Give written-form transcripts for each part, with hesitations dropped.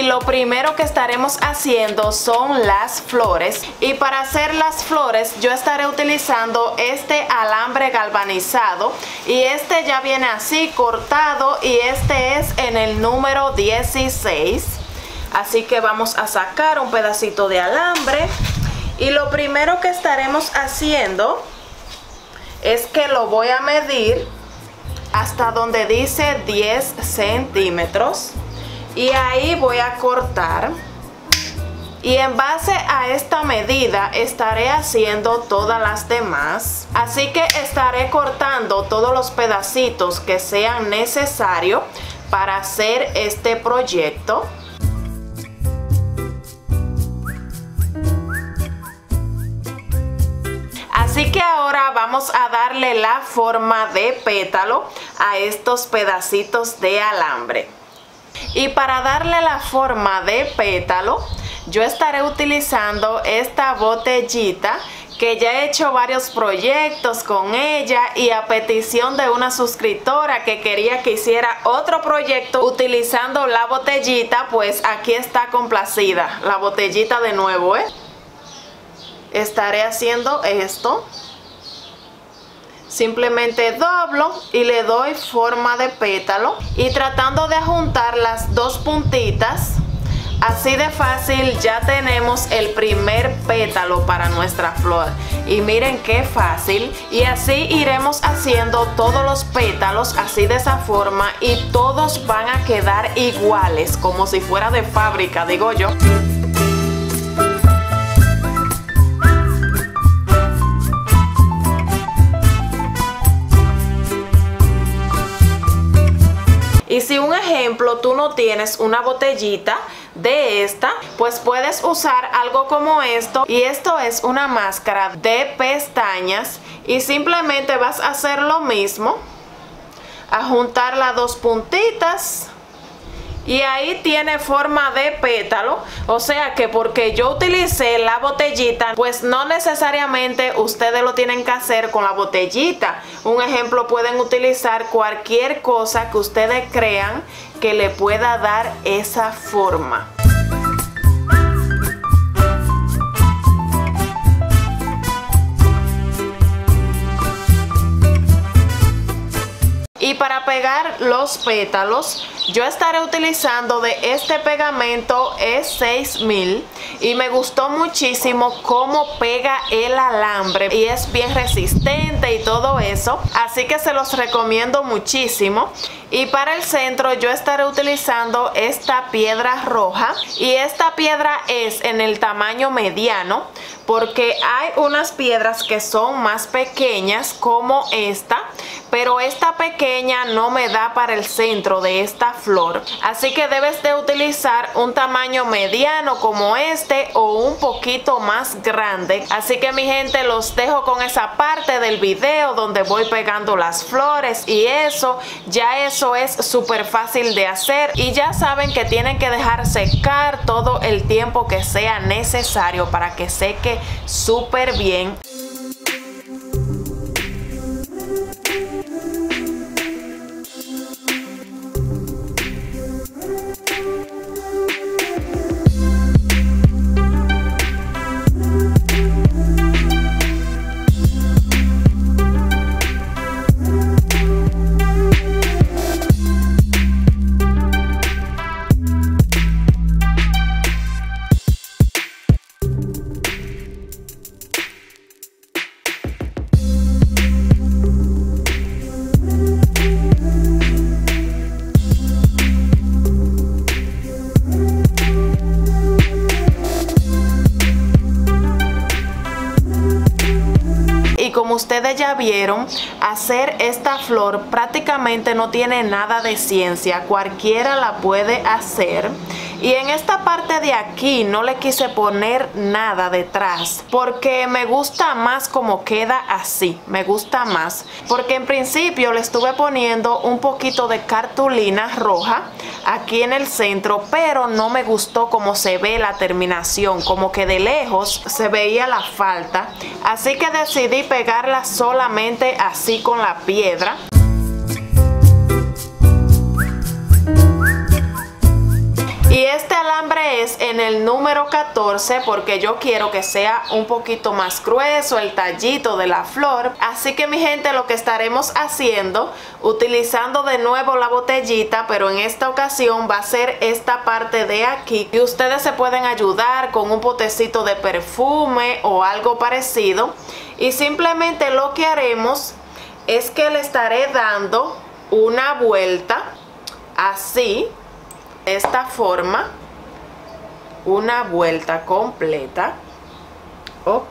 lo primero que estaremos haciendo son las flores, y para hacer las flores yo estaré utilizando este alambre galvanizado, y este ya viene así cortado, y este es en el número 16. Así que vamos a sacar un pedacito de alambre, y lo primero que estaremos haciendo es que lo voy a medir hasta donde dice 10 centímetros, y ahí voy a cortar, y en base a esta medida estaré haciendo todas las demás. Así que estaré cortando todos los pedacitos que sean necesarios para hacer este proyecto. Así que ahora vamos a darle la forma de pétalo a estos pedacitos de alambre. Y para darle la forma de pétalo, yo estaré utilizando esta botellita que ya he hecho varios proyectos con ella, y a petición de una suscriptora que quería que hiciera otro proyecto utilizando la botellita, pues aquí está complacida la botellita de nuevo, Estaré haciendo esto. Simplemente doblo y le doy forma de pétalo, y tratando de juntar las dos puntitas. Así de fácil ya tenemos el primer pétalo para nuestra flor. Y miren qué fácil. Y así iremos haciendo todos los pétalos así de esa forma, y todos van a quedar iguales, como si fuera de fábrica, digo yo. Y si un ejemplo tú no tienes una botellita de esta, pues puedes usar algo como esto, y esto es una máscara de pestañas, y simplemente vas a hacer lo mismo, a juntar las dos puntitas, y ahí tiene forma de pétalo. O sea que porque yo utilicé la botellita, pues no necesariamente ustedes lo tienen que hacer con la botellita. Un ejemplo, pueden utilizar cualquier cosa que ustedes crean que le pueda dar esa forma. Y para pegar los pétalos, yo estaré utilizando de este pegamento E6000, y me gustó muchísimo cómo pega el alambre, y es bien resistente y todo eso, así que se los recomiendo muchísimo. Y para el centro yo estaré utilizando esta piedra roja, y esta piedra es en el tamaño mediano, porque hay unas piedras que son más pequeñas como esta, pero esta pequeña no me da para el centro de esta flor, así que debes de utilizar un tamaño mediano como este, o un poquito más grande. Así que mi gente, los dejo con esa parte del video donde voy pegando las flores, y eso es súper fácil de hacer, y ya saben que tienen que dejar secar todo el tiempo que sea necesario para que seque súper bien. Como ustedes ya vieron, hacer esta flor prácticamente no tiene nada de ciencia, cualquiera la puede hacer. Y en esta parte de aquí no le quise poner nada detrás, porque me gusta más como queda así, me gusta más. Porque en principio le estuve poniendo un poquito de cartulina roja aquí en el centro, pero no me gustó cómo se ve la terminación, como que de lejos se veía la falta. Así que decidí pegarla solamente así con la piedra. Y este alambre es en el número 14 porque yo quiero que sea un poquito más grueso el tallito de la flor. Así que mi gente, lo que estaremos haciendo, utilizando de nuevo la botellita, pero en esta ocasión va a ser esta parte de aquí, y ustedes se pueden ayudar con un potecito de perfume o algo parecido, y simplemente lo que haremos es que le estaré dando una vuelta así, de esta forma, una vuelta completa. Ok,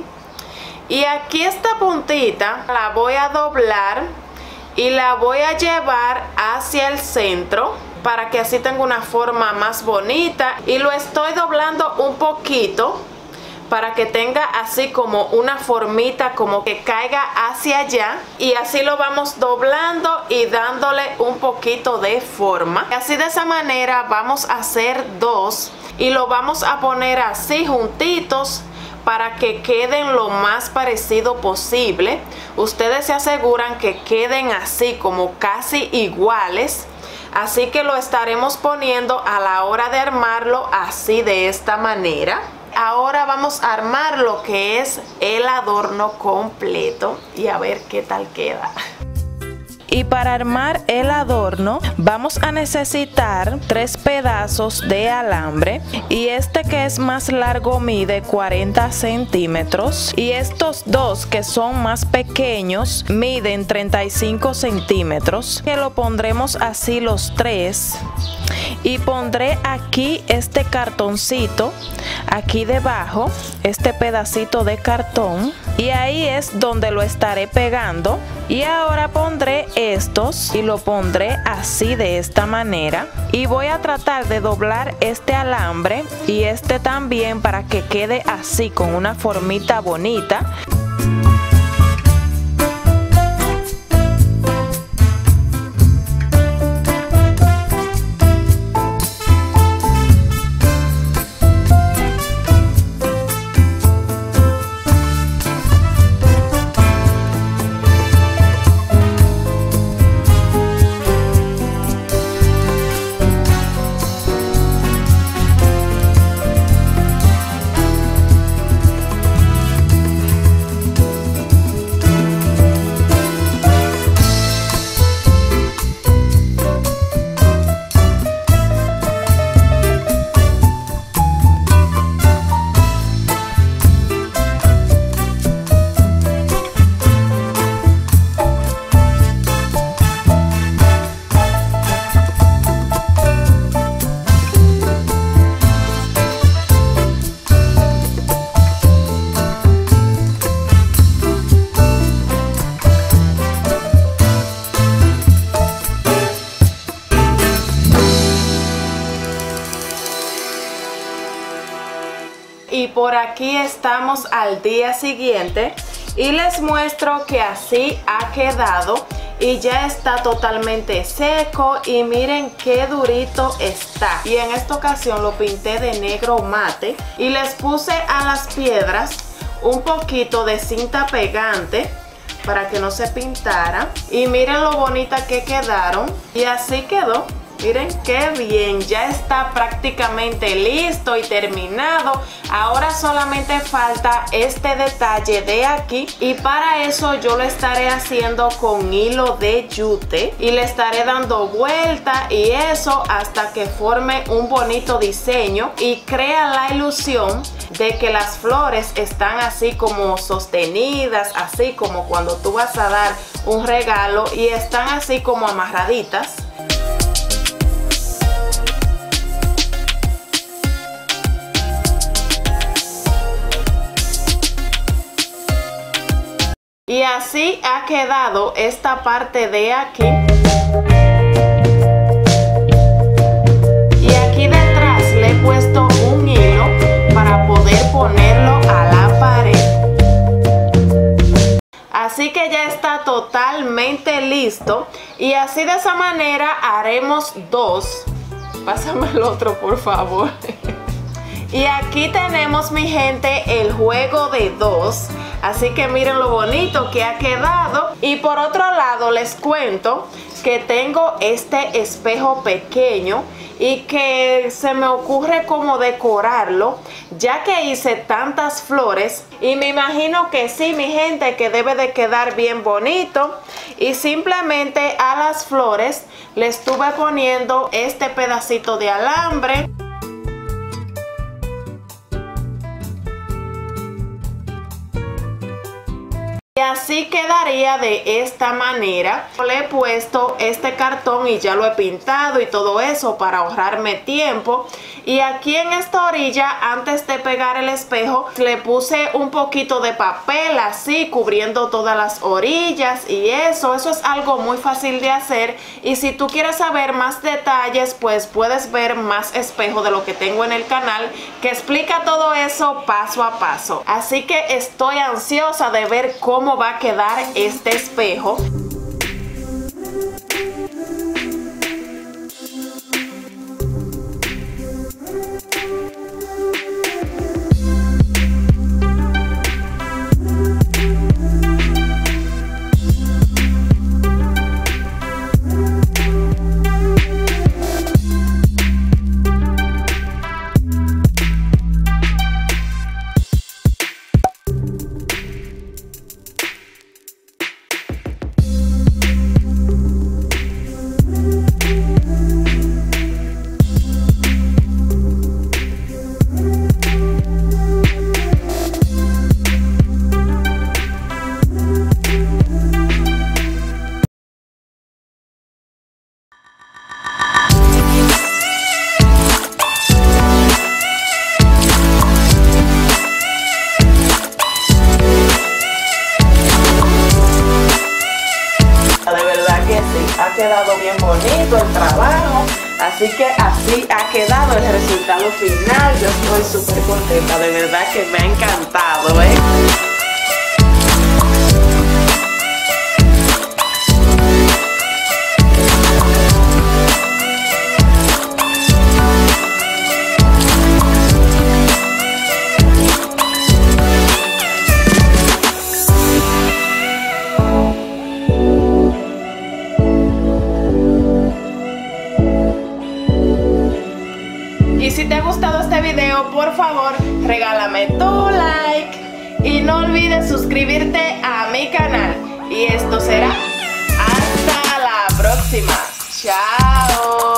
y aquí esta puntita la voy a doblar y la voy a llevar hacia el centro para que así tenga una forma más bonita, y lo estoy doblando un poquito para que tenga así como una formita, como que caiga hacia allá, y así lo vamos doblando y dándole un poquito de forma. Así, de esa manera vamos a hacer dos y lo vamos a poner así juntitos para que queden lo más parecido posible. Ustedes se aseguran que queden así como casi iguales, así que lo estaremos poniendo a la hora de armarlo así, de esta manera. Ahora vamos a armar lo que es el adorno completo y a ver qué tal queda. Y para armar el adorno vamos a necesitar 3 pedazos de alambre, y este que es más largo mide 40 centímetros, y estos dos que son más pequeños miden 35 centímetros, que lo pondremos así los 3. Y pondré aquí este cartoncito, aquí debajo, este pedacito de cartón, y ahí es donde lo estaré pegando. Y ahora pondré estos y lo pondré así, de esta manera, y voy a tratar de doblar este alambre y este también para que quede así con una formita bonita. Y por aquí estamos al día siguiente y les muestro que así ha quedado, y ya está totalmente seco, y miren qué durito está. Y en esta ocasión lo pinté de negro mate y les puse a las piedras un poquito de cinta pegante para que no se pintara, y miren lo bonita que quedaron, y así quedó. Miren qué bien, ya está prácticamente listo y terminado. Ahora solamente falta este detalle de aquí, y para eso yo lo estaré haciendo con hilo de yute y le estaré dando vuelta y eso hasta que forme un bonito diseño y crea la ilusión de que las flores están así como sostenidas, así como cuando tú vas a dar un regalo, y están así como amarraditas. Y así ha quedado esta parte de aquí. Y aquí detrás le he puesto un hilo para poder ponerlo a la pared. Así que ya está totalmente listo. Y así, de esa manera, haremos dos. Pásame el otro, por favor. Y aquí tenemos, mi gente, el juego de dos. Así que miren lo bonito que ha quedado. Y por otro lado les cuento que tengo este espejo pequeño y que se me ocurre como decorarlo, ya que hice tantas flores, y me imagino que sí, mi gente, que debe de quedar bien bonito. Y simplemente a las flores le estuve poniendo este pedacito de alambre. Y así quedaría de esta manera. Le he puesto este cartón y ya lo he pintado y todo eso para ahorrarme tiempo. Y aquí en esta orilla, antes de pegar el espejo, le puse un poquito de papel así, cubriendo todas las orillas y eso es algo muy fácil de hacer. Y si tú quieres saber más detalles, pues puedes ver más espejo de lo que tengo en el canal, que explica todo eso paso a paso. Así que estoy ansiosa de ver cómo va a quedar este espejo. Ha quedado bien bonito el trabajo, así que así ha quedado el resultado final. Yo estoy súper contenta, de verdad que me ha encantado, Y si te ha gustado este video, por favor, regálame tu like y no olvides suscribirte a mi canal. Y esto será hasta la próxima. Chao.